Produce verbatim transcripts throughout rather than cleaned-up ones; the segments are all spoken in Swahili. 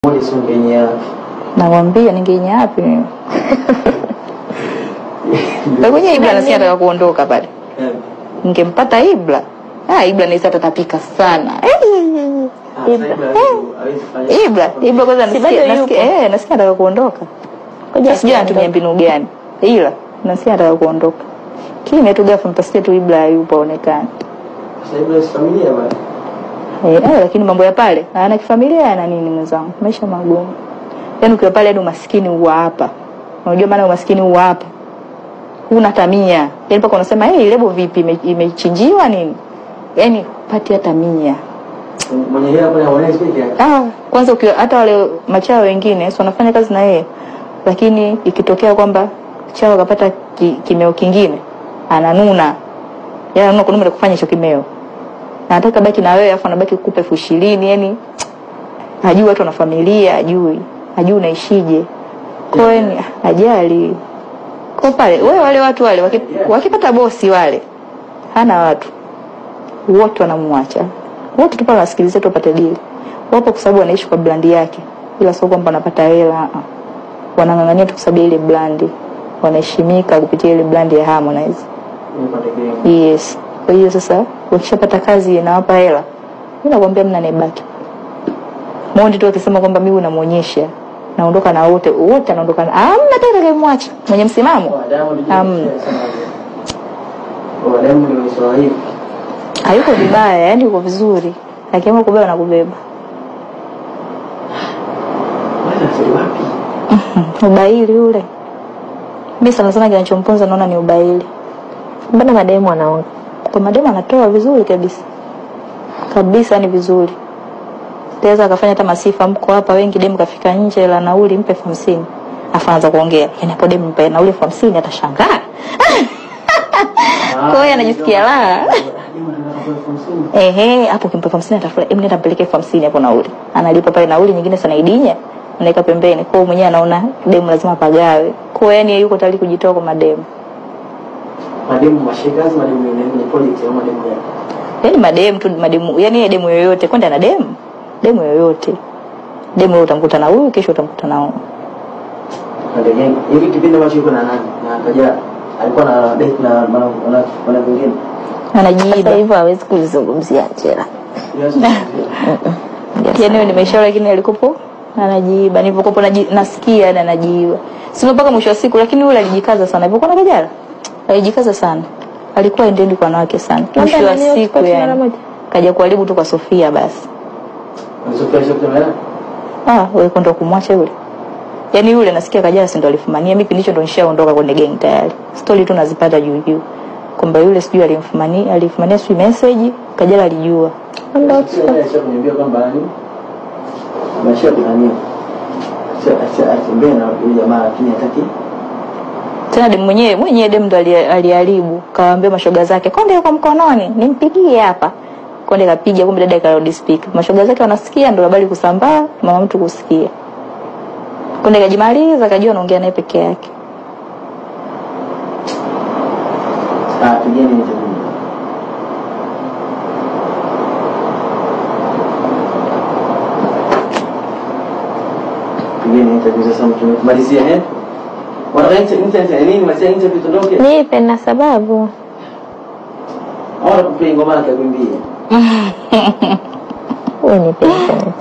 Mbona sio ngenya? Nakwambia ningenya wapi mimi? Lakini Ibra anasikia anataka kuondoka pale. Eh. Ningempata Ibra. Ah, Ibra ni sasa tatapika sana. Ibra, Ibra kwanza nasikia nasikia eh nasikia anataka kuondoka. Ngoja sijui anatumia mbinu gani. Ila nasikia anataka kuondoka. Kile tu ghafla mtasikia tu Ibra yupo onekana. Sasa Ibra si familia bwana. Eh, lakini mambo ya pale ana kifamilia na nini mwenzangu? Maisha magumu. Yaani ukiwa pale hadi umaskini huwa hapa. Unajua maana umaskini huwa hapa. Una tamia. Yaani mpaka unasema eh hey, lebo vipi imechinjiwa nini? Yaani pati hata mia. Mwenye hela pale haonezi peke yake. Ah, kwanza ukiwa hata wale machao wengine sio wanafanya kazi na yeye. Lakini ikitokea kwamba chao akapata ki, kimeo kingine, ananuna. Yaani ananuna kununa kufanya hicho kimeo. Anataka baki na wewe afu anabaki kukupa elfu ishirini, yani hajui watu wana familia, hajui hajui unaishije. Kwa hiyo ajali. Kwa pale wewe wale watu wale wakipata bosi wale hana watu wote wanamwacha. Wote tu pale wasikilize tu apate deal. Wapo kwa sababu wanaishi kwa brand yake. Ila sio kwamba anapata hela. Wanangangania tu kwa sababu ile brand. Wanaheshimika kupitia ile brand ya Harmonize. Yes. Kwa hiyo sasa wakishapata kazi inawapa hela. Mimi nakwambia mna nebaki. Mondi tu akisema kwamba mimi unamuonyesha naondoka na wote, wote anaondoka na hamna tena kumwacha. Mwenye msimamo. Hamna. Kwa Diamond ni Mswahili. Hayuko vibaya, yani yuko vizuri. Akiamua kubeba na kubeba. Bwana sio wapi? Ubaili yule. Mimi sana sana kinachomponza naona ni ubaili. Mbona mademu anaona? Kwa mademu anatoa vizuri kabisa. Kabisa ni vizuri. Taweza akafanya hata masifa mko hapa wengi demu kafika nje la nauli mpe elfu hamsini. Afaanza kuongea. Yaani hapo demu mpe nauli elfu hamsini atashangaa. Kwa hiyo anajisikia la. Ehe, hapo kimpa elfu hamsini atafurahi. Mimi nenda mpeleke elfu hamsini hapo nauli. Analipa pale nauli nyingine sana idinya. Anaweka pembeni. Kwa hiyo mwenyewe anaona demu lazima pagawe. Kwa hiyo yani yuko tayari kujitoa kwa mademu. Mademu mashikazi, mademu ni project au mademu gani? Yaani mademu tu mademu, yani demu yoyote kwenda na demu. Demu yoyote. Demu leo utamkuta na huyu, kesho utamkuta na huyu. Ndio gani? Hivi kipindi ambacho yuko na nani? Na akaja alikuwa na date na wana wana wengine. Anajiiba. Sasa hivyo hawezi kuzungumzia Angela. Yes. Yaani nimeshauri lakini alikopo anajiiba. Nilipokopo nasikia na anajiiba. Sio mpaka mwisho wa siku lakini yule alijikaza sana. Alipokuwa na Kajala alijikaza sana. Alikuwa endendi kwa wanawake sana. Mwisho wa siku yani kaja kuharibu tu kwa Sofia basi. Sofia sio kama ah wewe kwenda kumwacha yule. Yaani yule nasikia Kajala si ndo alifumania mimi ndicho ndo nishaondoka kwenye gang tayari. Story tu nazipata juu juu. Kwamba yule sijui alimfumania, alifumania sio message, Kajala alijua. Ndio sasa kuniambia kwamba nani? Amesha kunania. Sasa atembea na yule jamaa lakini hataki. Tena demu mwenyewe, mwenyewe demu ndo aliharibu. Kawaambia mashoga zake, "Konde yuko mkononi, nimpigie hapa." Konde kapiga kumbe dada karudi speaker. Mashoga zake wanasikia ndo habari kusambaa, mama mtu kusikia. Konde kajimaliza, kajua anaongea naye peke yake. Ah, tujeni hizo. Tujeni hizo sasa mtumalizia eh? Wanaita internet nini mwacha internet tuondoke? Nipe na sababu. Hawana kuplay ngoma yake kuimbia. Wewe nipe internet.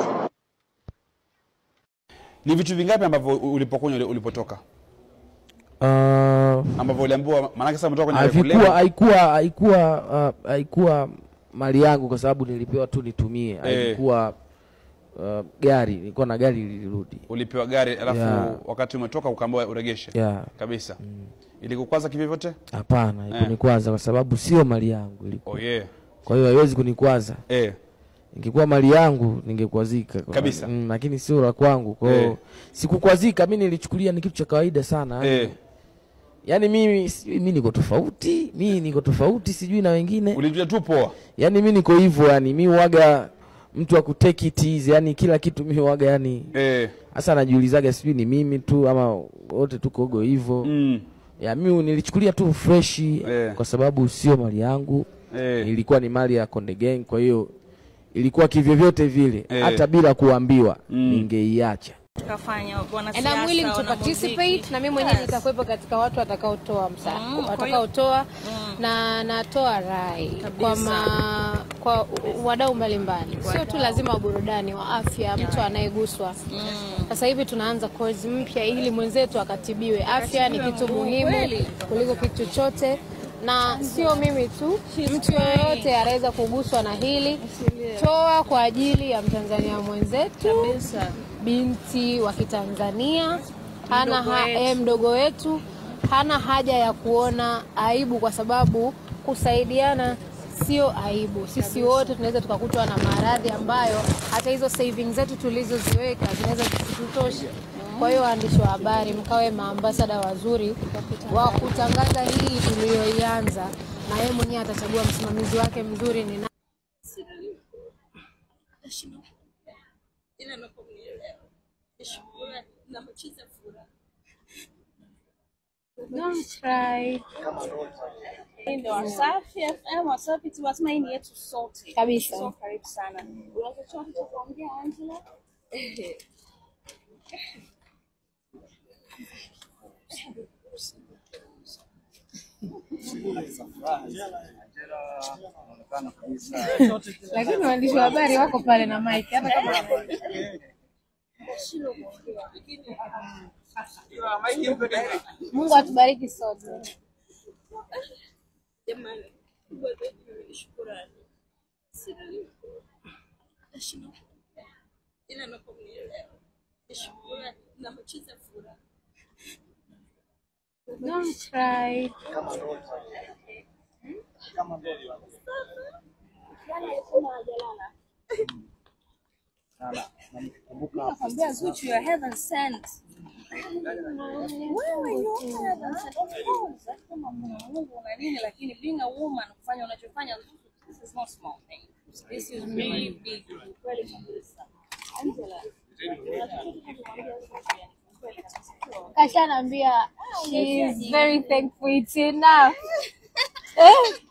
Ni vitu vingapi ambavyo ulipokunywa ulipotoka? Uh, ambavyo uliambiwa maana sasa umetoka kwenye haikuwa haikuwa haikuwa uh, haikuwa mali yangu kwa sababu nilipewa tu nitumie. Haikuwa uh, gari, nilikuwa na gari lilirudi. Ulipewa gari alafu yeah. Wakati umetoka ukaambiwa uregeshe. Yeah. Kabisa. Mm. Ilikukwaza kivyote? Hapana, ikunikwaza kwa sababu sio mali yangu ilikuwa. Oh yeah. Kwa hiyo haiwezi kunikwaza. Eh. Ingekuwa mali yangu ningekwazika kabisa. Mm, lakini sio la kwangu. Kwa hiyo eh. Sikukwazika, mimi nilichukulia ni kitu cha kawaida sana. Eh. Yaani mimi mimi niko tofauti, mimi niko tofauti sijui na wengine. Ulijua tu poa. Yaani mimi niko hivyo yani, mimi huaga mtu wa kutake it easy, yani kila kitu mimi huaga yani. Eh. Hasa najiulizaga sijui ni mimi tu ama wote tuko go hivyo. Mm. Ya mimi nilichukulia tu fresh eh. Kwa sababu sio mali yangu. Eh. Ilikuwa ni mali ya Konde Gang, kwa hiyo ilikuwa kivyovyote vile eh, hata bila kuambiwa mm. ningeiacha. Tukafanya bwana siasa. And I'm willing to participate na mimi mwenyewe nitakuwepo katika watu watakaotoa msaada, mm, watakaotoa mm. na natoa rai kwa ma, kwa wadau mbalimbali. Sio tu lazima burudani, wa afya, mtu anayeguswa. Mm. Sasa hivi tunaanza course mpya ili mwenzetu akatibiwe. Afya ni kitu muhimu kuliko kitu chochote. Na sio mimi tu, mtu yoyote anaweza kuguswa na hili. Toa kwa ajili ya Mtanzania mwenzetu, binti wa Kitanzania, hana ha, eh, mdogo wetu, hana haja ya kuona aibu, kwa sababu kusaidiana sio aibu. Sisi wote tunaweza tukakutwa na maradhi ambayo hata hizo savings zetu tulizoziweka zinaweza kusitosha. Kwa hiyo waandishi wa habari, mkawe maambasada wazuri wa kutangaza hii tuliyoianza, na yeye mwenyewe atachagua msimamizi wake mzuri ni nani. Don't cry. Ndio Wasafi F M, Wasafi tu matumaini yetu sote. Kabisa. So karibu sana. Unaweza chochote cha kuongea Angela? Lakini waandishi wa habari wako pale na mic hata kama Mungu atubariki sote. Jamani, shukrani. Ina nakumnielewa. Shukrani na mchiza furaha. Don't cry. Kama ndio. Yana yasema ajalala. Sala, nakumbuka nakwambia Zuchu you are heaven sent. Wewe you are heaven sent. Of course, kama Mungu na nini, lakini being a woman kufanya unachofanya, this is not small thing. This is really big. Kweli kabisa. Angela. Kasha naambia she is very thankful, it's enough. Eh?